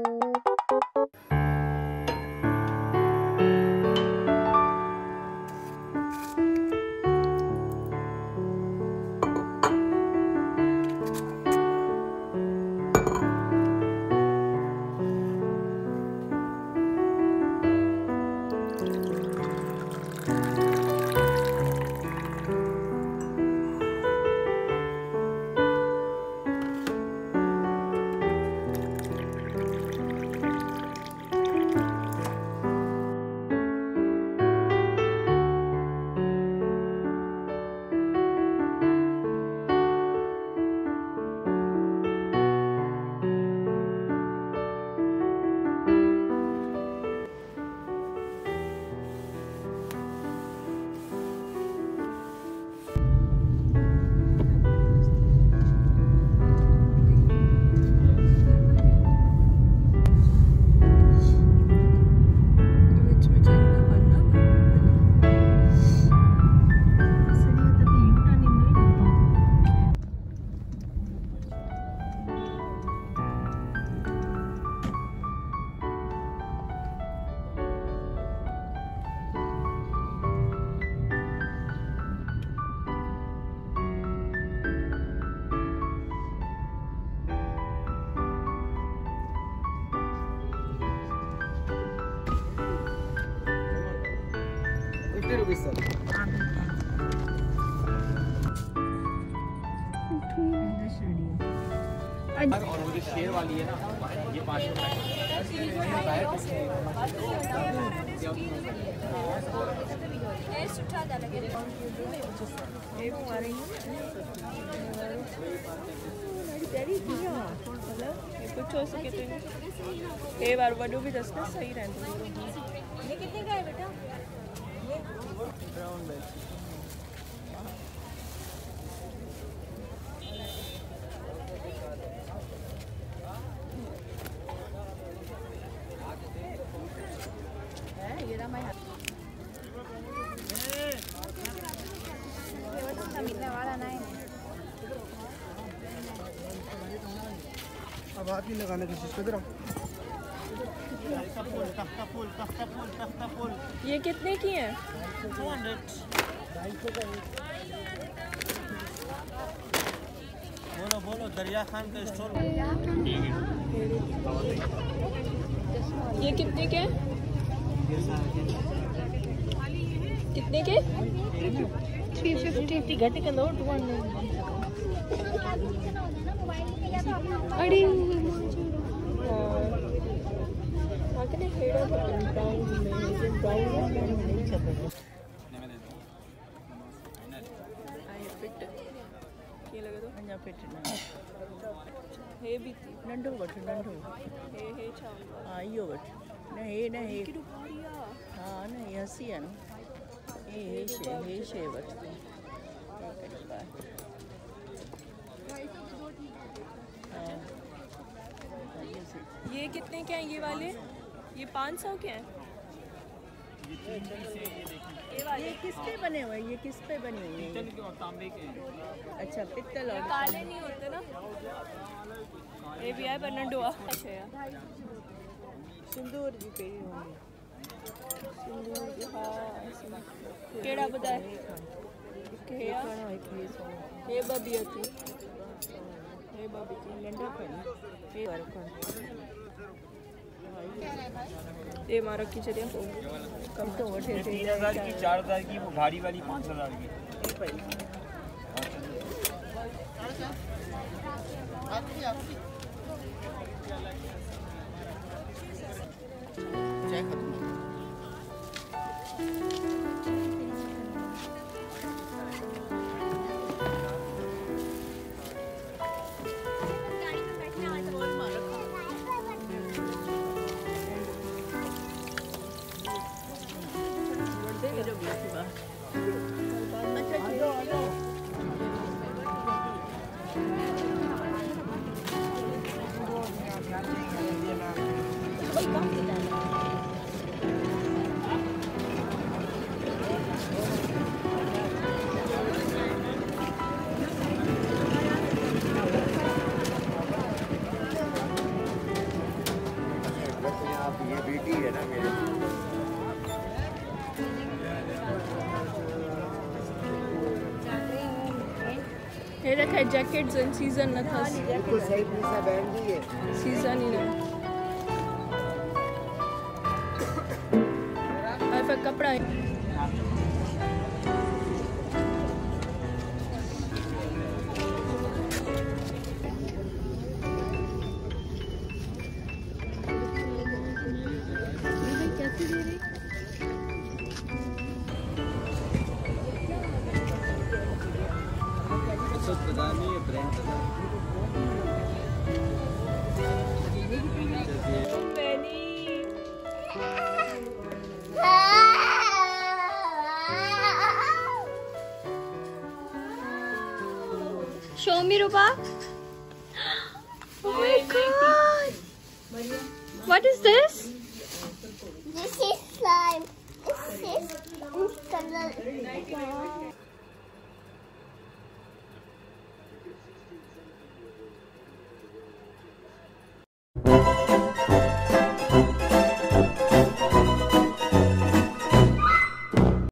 और वो जो शेर वाली है ना, ये 5 कुछ हो सके तो ये बार वडू भी दसना सही रहता। ये कितने का है बेटा? अब हाथ नहीं लगाने की कोशिश कर। ये कितने की है? 200। बोलो बोलो, दरिया खान का स्टोर। ये कितने के? कितने के? 350 घट के दो 200। अड़ी हे भी थी नंढो वठ नंढो हे छा हाँ इहो वठ न हे न हे केॾो भारी आहे। हाँ न हे हसी आहे न हे शइ वठ। ये कितने के हैं ये वाले? ये 500 के हैं। ये वाले ये किस पे बने हुए? ये किस पे बने हुए हैं? पित्तल के और तांबे के। अच्छा पित्तल और काले नहीं होते ना। ये भी है पर नंढो अच्छा यार। सिंदूर जी पे होंगे। सिंदूर जी हाँ केड़ा बताए के यार ये बबी थी ये बबी थी नंढा खड़ी ये वर खड़ी ये मारा की चलिए कम तो वठे थे 3000 की 4000 की, वो भारी वाली 5000 की। ये पड़ी चाय खत्म। अच्छा ये रखा जैकेट्स इन सीजन न था इसको सही पैसा बैंड दिए सीजन ही ना और फिर कपड़ा कैसे दे रही Show me, Rupa. Oh my God! What is this? This is slime. This is color.